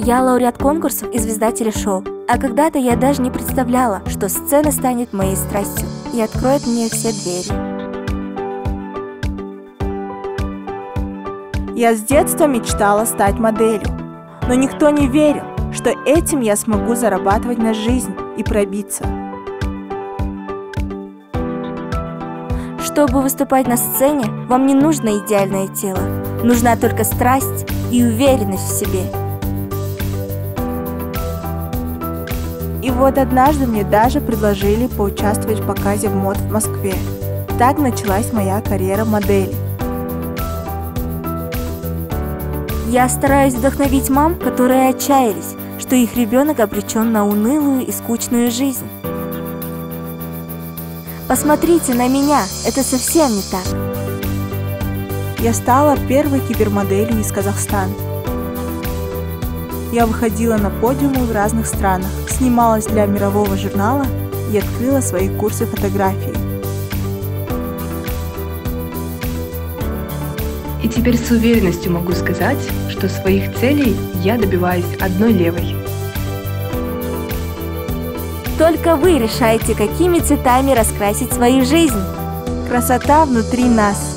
Я лауреат конкурсов и звезда телешоу. А когда-то я даже не представляла, что сцена станет моей страстью и откроет мне все двери. Я с детства мечтала стать моделью, но никто не верил, что этим я смогу зарабатывать на жизнь и пробиться. Чтобы выступать на сцене, вам не нужно идеальное тело. Нужна только страсть и уверенность в себе. И вот однажды мне даже предложили поучаствовать в показе мод в Москве. Так началась моя карьера модели. Я стараюсь вдохновить мам, которые отчаялись, что их ребенок обречен на унылую и скучную жизнь. Посмотрите на меня, это совсем не так. Я стала первой кибермоделью из Казахстана. Я выходила на подиумы в разных странах, снималась для мирового журнала и открыла свои курсы фотографии. И теперь с уверенностью могу сказать, что своих целей я добиваюсь одной левой. Только вы решаете, какими цветами раскрасить свою жизнь. Красота внутри нас.